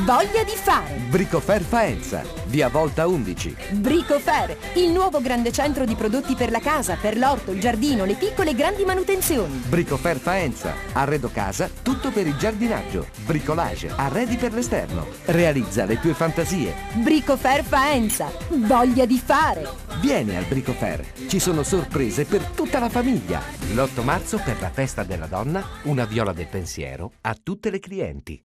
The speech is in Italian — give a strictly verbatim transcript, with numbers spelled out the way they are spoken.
voglia di fare. Bricofer Faenza, via Volta undici. Bricofer, il nuovo grande centro di prodotti per la casa, per l'orto, il giardino, le piccole e grandi manutenzioni. Bricofer Faenza, arredo casa, tutto per il giardinaggio, bricolage, arredi per l'esterno. Realizza le tue fantasie. Bricofer Faenza, voglia di fare. Vieni al Bricofer, ci sono sorprese per tutta la famiglia. L'otto marzo per la festa della donna, una viola del pensiero a tutte le clienti.